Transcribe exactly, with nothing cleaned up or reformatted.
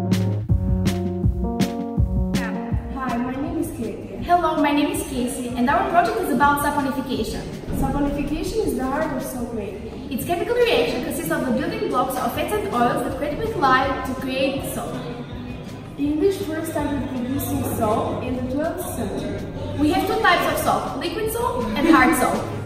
Hi, my name is Katie. Hello, my name is Casey, and our project is about saponification. Saponification is the art of soap making. Its chemical reaction consists of the building blocks of fats and oils that create lye to create soap. English first started producing soap in the twelfth century. We have two types of soap, liquid soap and hard soap.